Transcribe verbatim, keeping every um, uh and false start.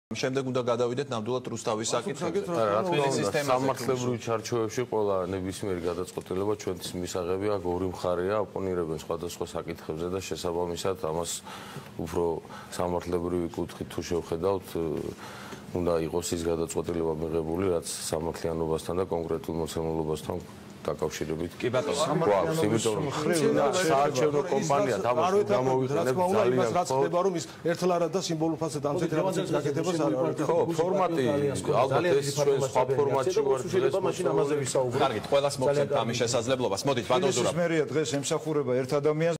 შემდეგ უნდა გადავიდეთ ნამდვილად რუსთავის საკითხებზე. რა თქმა უნდა, სამართლებრივ ჩარჩოებში ყველა ნებისმიერი გადაწყვეტილება ჩვენთვის მისაღები აქ ორი მხარეა, ოპონირებენ სხვადასხვა საკითხებზე და შესაბამისად ამას უფრო სამართლებრივი კუთხით თუ შევხედავთ, უნდა იყოს ის გადაწყვეტილება მიღებული, რაც სამართლიანობასთან და კონკრეტულ მოცემულობასთან დაკავშირებით. კი ბატონო, გვაქვს, იმიტომ რომ საარჩევნო კომპანია თამაშობს გამოვიყენებ ძალიან რაც ხდება რომ ის ერთლარად და სიმბოლურ ფასად ამცეთ რაღაცის გაკეთებას არ არის. ხო, ფორმატი ალბათ ეს ჩვენ სხვა ფორმატში ვარ დღეს მაშინ ამაზე ვისაუბრებთ. კარგით, ყველას მოგცემთ ამის შესაძლებლობას. მოდით ბატონ ზურაბ. მერია დღეს ემსახურება ერთ ადამიანს